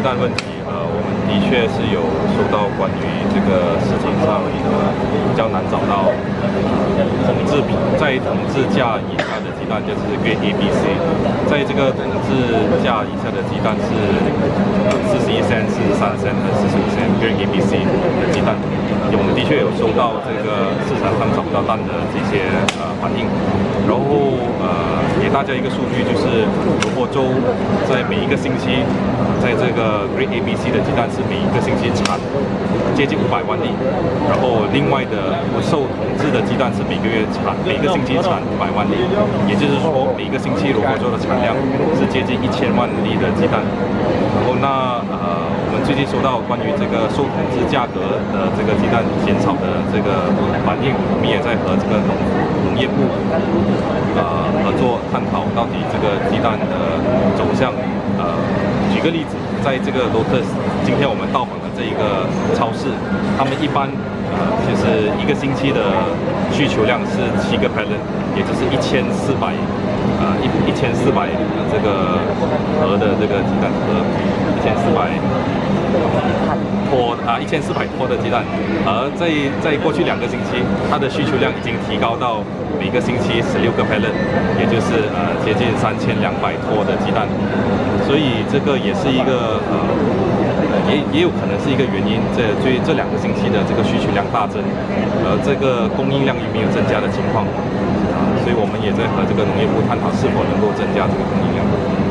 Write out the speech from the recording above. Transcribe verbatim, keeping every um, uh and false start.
鸡蛋问题，呃，我们的确是有收到关于这个市场上呃比较难找到统制比在统治价以下的鸡蛋，就是 Grade A B C， 在这个统治价以下的鸡蛋是呃四十一 cent、四十三 cent 和四十五 cent Grade A B C 的鸡蛋，我们的确有收到这个市场上找不到蛋的这些呃反应，然后呃给大家一个数据就是，罗佛州在每一个星期，在这个 Grade A B C 的鸡蛋是每一个星期产接近五百万粒，然后另外的不受统治的鸡蛋是每个月产每个星期产五百万粒，也就是说每个星期罗佛州的产量是接近一千万粒的鸡蛋。然后那呃我们最近收到关于这个受统治价格的这个鸡蛋减少的这个反应，我们也在和这个农农业部呃合作探讨到底这个鸡蛋的走向。呃，举个例子，在这个 Lotus 今天我们到访的这一个超市，他们一般呃就是一个星期的需求量是七个 pallet， 也就是一千四百呃一一千四百这个盒的这个鸡蛋盒，一千四百托啊一千四百托的鸡蛋，而在在过去两个星期，它的需求量已经提高到每个星期十六个 pallet， 也就是呃接近三千两百托的鸡蛋。所以这个也是一个呃，也也有可能是一个原因，这最这两个星期的这个需求量大增，呃，这个供应量又没有增加的情况，啊，所以我们也在和这个农业部探讨是否能够增加这个供应量。